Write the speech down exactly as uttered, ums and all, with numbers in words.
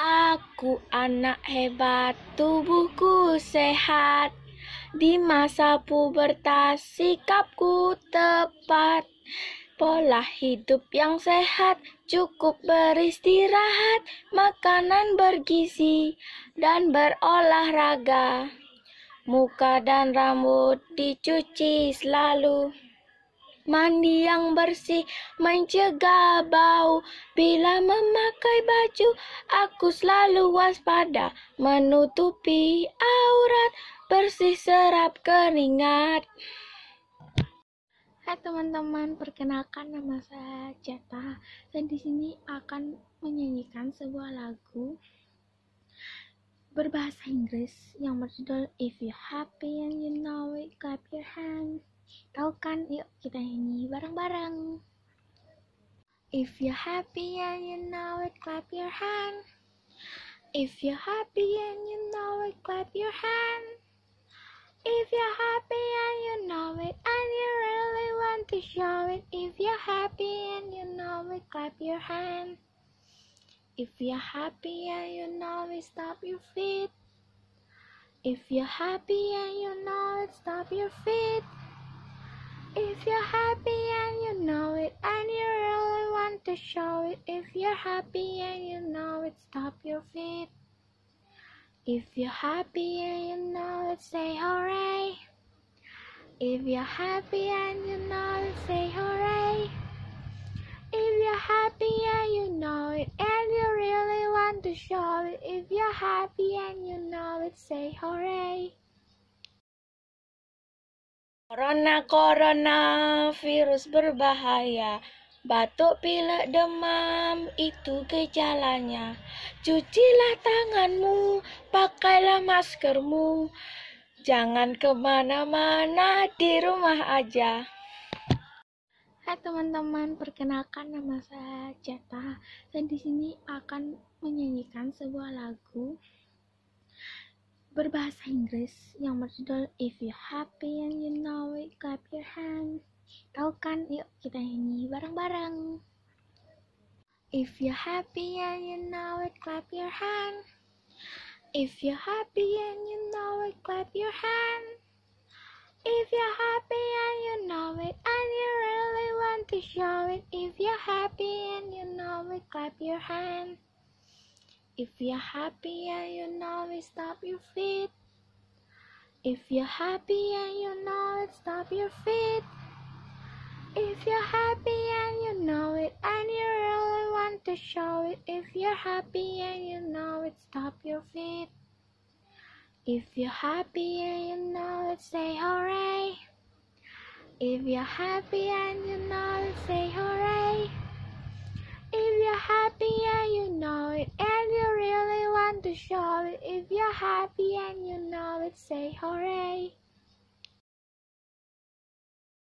Aku anak hebat, tubuhku sehat. Di masa pubertas sikapku tepat. Pola hidup yang sehat, cukup beristirahat, makanan bergizi, dan berolahraga. Muka dan rambut dicuci selalu. Mandi yang bersih mencegah bau. Bila memakai baju, aku selalu waspada, menutupi aurat, bersih serap keringat. Hai teman-teman, perkenalkan nama saya Jeta, dan di sini akan menyanyikan sebuah lagu berbahasa Inggris yang berjudul If You Happy and You Know It, Clap Your Hands. Tahu kan? Yuk kita nyanyi bareng-bareng. If you're happy and you know it, clap your hand. If you're happy and you know it, clap your hand. If you're happy and you know it, and you really want to show it. If you're happy and you know it, clap your hand. If you're happy and you know it, stomp your feet. If you're happy and you know it, stomp your feet. If you're happy and you know it, and you really want to show it. If you're happy and you know it, stomp your feet. If you're happy and you know it, say hooray. If you're happy and you know it, say hooray. If you're happy and you know it, and you really want to show it. If you're happy and you know it, say hooray. Corona, corona, virus berbahaya. Batuk, pilek, demam, itu gejalanya. Cucilah tanganmu, pakailah maskermu. Jangan kemana-mana, di rumah aja. Hai teman-teman, perkenalkan nama saya Jeta, dan di sini akan menyanyikan sebuah lagu berbahasa Inggris yang berjudul If You Happy and You Know It, Clap Your Hands. Tahu kan? Yuk kita nyanyi bareng-bareng. If you're happy and you know it, clap your hand. If you're happy and you know it, clap your hand. If you're happy and you know it, and you really want to show it. If you're happy and you know it, clap your hand. If you're happy and you know it, stomp your feet. If you're happy and you know it, stomp your feet. If you're happy and you know it, and you really want to show it. If you're happy and you know it, stomp your feet. If you're happy and you know it, say hooray. If you're happy and you know it, say hooray. If you're happy and you know it, and you really want to show it. If you're happy and you know it, say hooray.